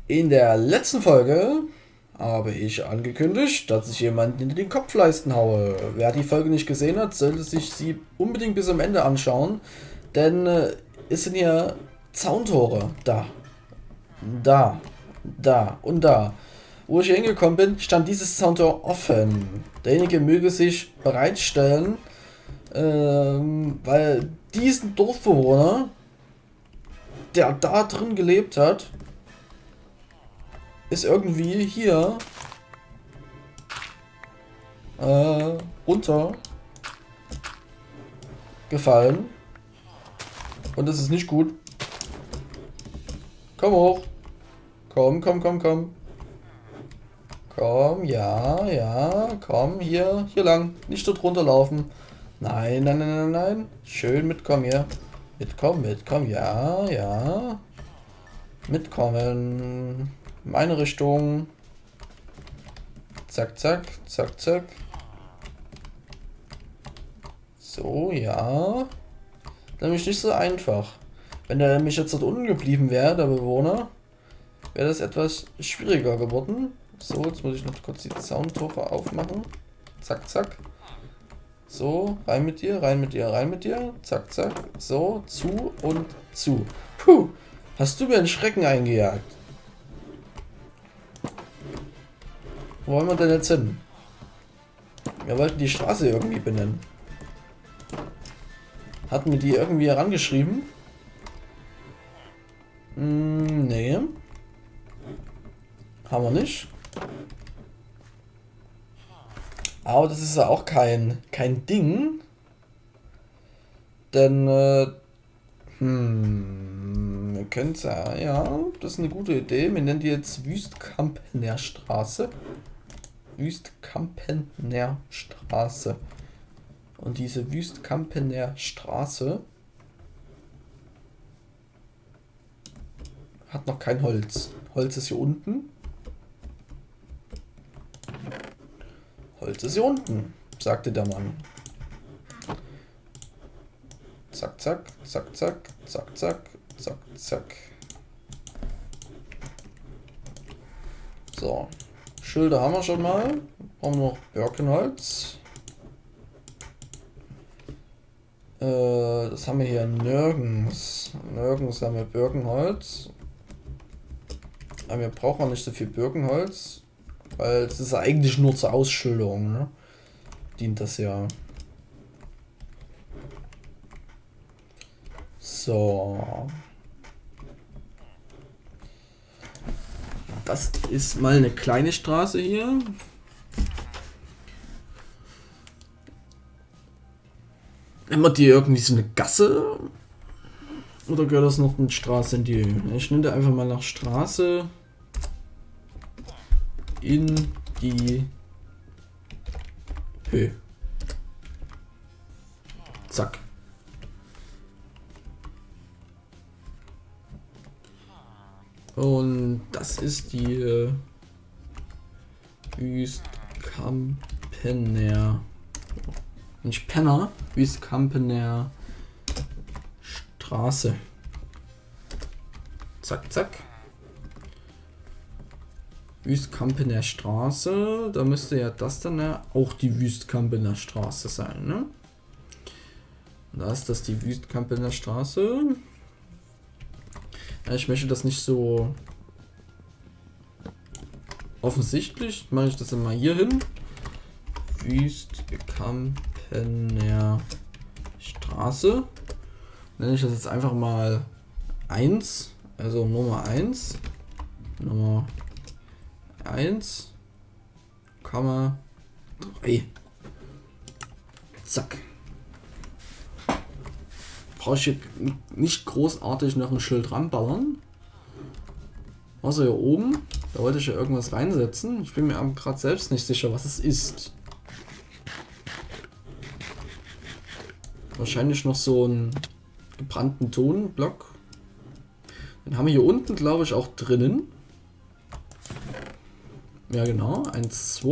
In der letzten Folge habe ich angekündigt, dass ich jemanden in den Kopfleisten haue. Wer die Folge nicht gesehen hat, sollte sich sie unbedingt bis zum Ende anschauen, denn es sind hier Zauntore. Da und da. Wo ich hier hingekommen bin, stand dieses Zauntor offen. Derjenige möge sich bereitstellen, weil diesen Dorfbewohner, der da drin gelebt hat, ist irgendwie hier runter gefallen. Und das ist nicht gut. Komm hoch. Komm. Komm, ja, komm, hier lang. Nicht dort runterlaufen. Nein. Schön mitkommen hier. Mitkommen, ja. Mitkommen. Meine Richtung. Zack. So, ja. Nämlich nicht so einfach. Wenn der nämlich jetzt dort unten geblieben wäre, der Bewohner, wäre das etwas schwieriger geworden. So, jetzt muss ich noch kurz die Zauntore aufmachen. Zack. So, rein mit dir. Zack. So, zu und zu. Puh, hast du mir einen Schrecken eingejagt? Wo wollen wir denn jetzt hin? Wir wollten die Straße irgendwie benennen. Hatten wir die irgendwie herangeschrieben? Nee. Haben wir nicht. Aber das ist ja auch kein Ding. Denn, wir können es ja, das ist eine gute Idee. Wir nennen die jetzt Wüstkampener Straße. Und diese Wüstkampener Straße hat noch kein Holz. Holz ist hier unten. Sagte der Mann. Zack. So. Schilder haben wir schon mal. Brauchen wir noch Birkenholz. Das haben wir hier nirgends. Nirgends haben wir Birkenholz. Aber wir brauchen auch nicht so viel Birkenholz. Weil es ist eigentlich nur zur Ausschilderung, ne? Dient das ja. So. Das ist mal eine kleine Straße hier. Nehmen wir die irgendwie so eine Gasse? Oder gehört das noch eine Straße in die Höhe? Ich nenne einfach mal nach Straße in die Höhe. Zack. Und das ist die Wüstkampener. Nicht Penner, Wüstkampener Straße. Zack. Wüstkampener Straße. Da müsste ja das dann ja auch die Wüstkampener Straße sein, ne? Da ist das die Wüstkampener Straße. Ja, ich möchte das nicht so offensichtlich. Mache ich das dann mal hier hin. Wüstkampener Straße. Nenne ich das jetzt einfach mal 1. Also Nummer 1. Nummer 1,3. Zack. Brauche ich hier nicht großartig noch ein Schild ranballern. Außer hier oben. Da wollte ich ja irgendwas reinsetzen. Ich bin mir aber gerade selbst nicht sicher, was es ist. Wahrscheinlich noch so einen gebrannten Tonblock. Den haben wir hier unten, glaube ich, auch drinnen. Ja, genau. 1, 2.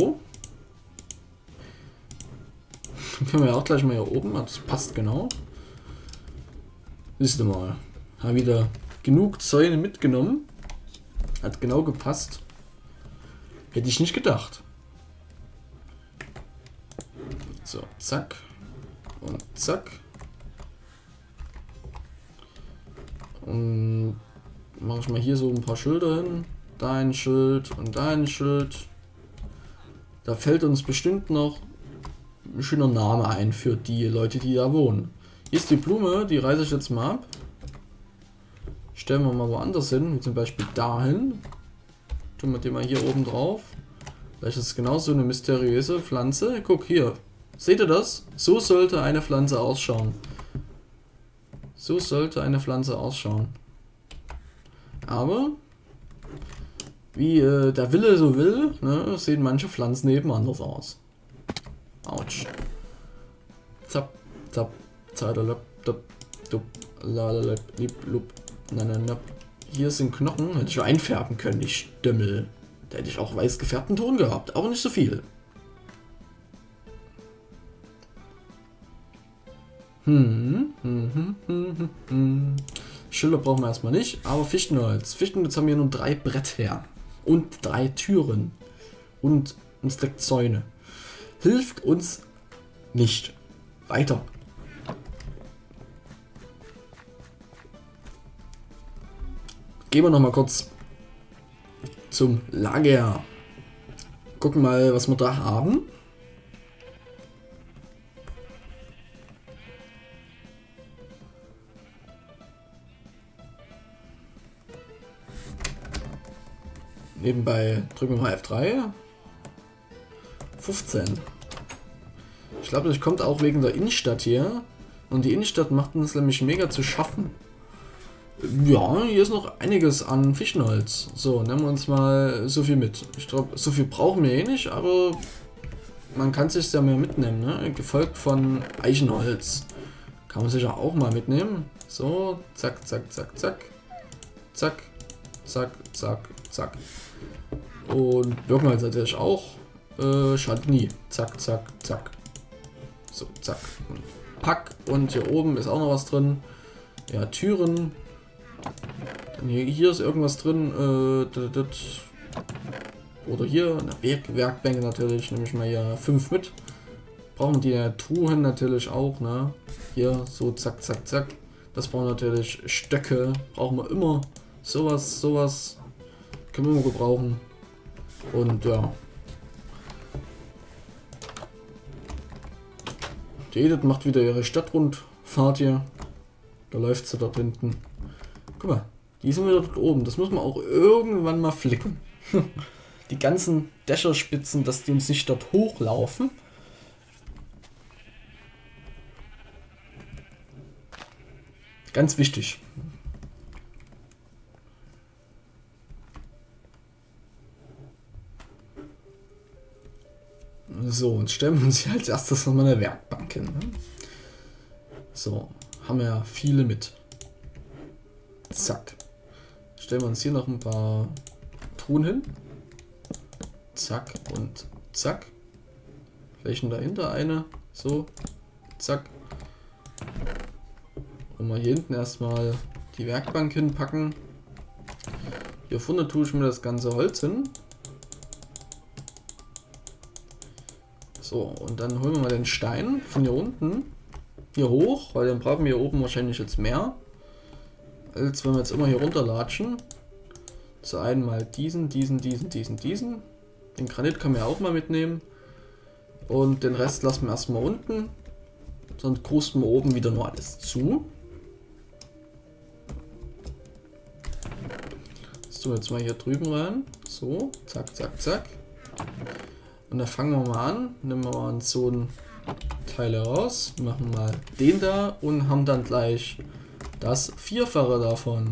Dann können wir ja auch gleich mal hier oben. Das passt genau. Siehst du mal. Haben wieder genug Zäune mitgenommen. Hat genau gepasst. Hätte ich nicht gedacht. So, zack. Und zack. Und mache ich mal hier so ein paar Schilder hin. Da ein Schild und da ein Schild. Da fällt uns bestimmt noch ein schöner Name ein für die Leute, die da wohnen. Hier ist die Blume, die reiße ich jetzt mal ab. Stellen wir mal woanders hin, wie zum Beispiel dahin. Tun wir die mal hier oben drauf. Vielleicht ist es genauso eine mysteriöse Pflanze. Guck hier. Seht ihr das? So sollte eine Pflanze ausschauen. So sollte eine Pflanze ausschauen. Aber wie der Wille so will, ne, sehen manche Pflanzen eben anders aus. Autsch. Zap, zap, zadalap, dap, dup, lalalap, lip, lup, nananap. Hier sind Knochen, hätte ich einfärben können, die Stümmel. Da hätte ich auch weiß gefärbten Ton gehabt, aber nicht so viel. Schilder brauchen wir erstmal nicht, aber Fichtenholz. Fichtenholz haben wir nur 3 Bretter und 3 Türen und ein Stack Zäune. Hilft uns nicht weiter. Gehen wir noch mal kurz zum Lager. Gucken mal, was wir da haben. Nebenbei drücken wir mal F3. 15. Ich glaube, das kommt auch wegen der Innenstadt hier. Und die Innenstadt macht uns nämlich mega zu schaffen. Ja, hier ist noch einiges an Fichtenholz. So, nehmen wir uns mal so viel mit. Ich glaube, so viel brauchen wir eh nicht, aber man kann sich ja mehr mitnehmen, ne? Gefolgt von Eichenholz. Kann man sich ja auch mal mitnehmen. So, zack, zack, zack, zack. Zack, zack, zack, zack. Und Birkenholz natürlich auch. Schadet nie. Zack, zack, zack. So, zack. Und pack. Und hier oben ist auch noch was drin. Ja, Türen. Dann hier ist irgendwas drin. Oder hier eine Werkbänke natürlich. Nehme ich mal hier 5 mit. Brauchen die Truhen natürlich auch. Ne? Hier so zack, zack, zack. Das brauchen wir natürlich. Stöcke brauchen wir immer. Sowas können wir immer gebrauchen. Und ja. Die Edith macht wieder ihre Stadtrundfahrt hier. Da läuft sie dort hinten. Guck mal, die sind wieder dort oben. Das muss man auch irgendwann mal flicken. Die ganzen Dächerspitzen, dass die uns nicht dort hochlaufen. Ganz wichtig. So, und stellen wir uns hier als erstes nochmal eine Werkbank hin. Ne? So, haben wir viele mit. Zack. Stellen wir uns hier noch ein paar Truhen hin. Zack und zack. Flächen dahinter eine. So, zack. Und mal hier hinten erstmal die Werkbank hinpacken. Hier vorne tue ich mir das ganze Holz hin. So, und dann holen wir mal den Stein von hier unten hier hoch, weil den brauchen wir hier oben wahrscheinlich jetzt mehr, als wenn wir jetzt immer hier runterlatschen. So, einmal diesen. Den Granit kann man ja auch mal mitnehmen. Und den Rest lassen wir erstmal unten. Sonst krusten wir oben wieder nur alles zu. So, jetzt mal hier drüben rein. So, zack, zack, zack. Und dann fangen wir mal an. Nehmen wir mal so ein Teil heraus. Machen mal den da und haben dann gleich das Vierfache davon.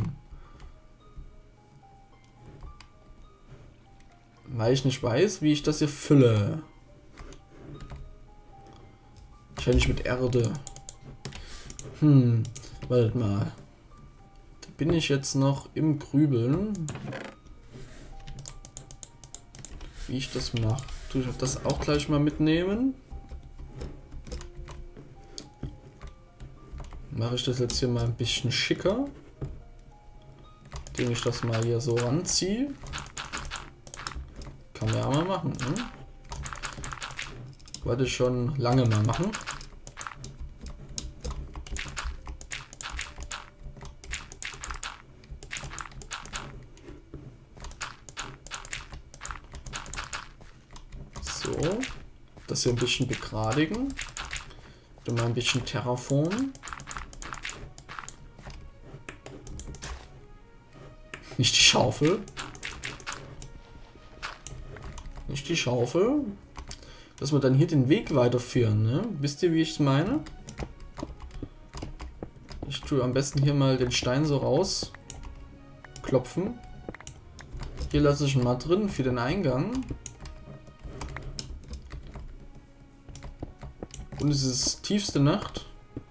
Weil ich nicht weiß, wie ich das hier fülle. Wahrscheinlich mit Erde. Wartet mal. Da bin ich jetzt noch im Grübeln. Wie ich das mache. Tue ich das auch gleich mal mitnehmen. Mache ich das jetzt hier mal ein bisschen schicker. indem ich das mal hier so ranziehe. Kann man ja mal machen, ne? Wollte ich schon lange mal machen. So, das hier ein bisschen begradigen. Dann mal ein bisschen terraformen. Nicht die Schaufel. Nicht die Schaufel. Dass wir dann hier den Weg weiterführen, ne? Wisst ihr, wie ich es meine? Ich tue am besten hier mal den Stein so raus. Klopfen. Hier lasse ich ihn mal drin für den Eingang. Und es ist tiefste Nacht.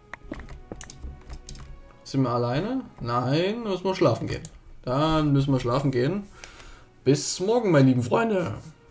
Sind wir alleine? Nein, müssen wir schlafen gehen. Dann müssen wir schlafen gehen. Bis morgen, meine lieben Freunde.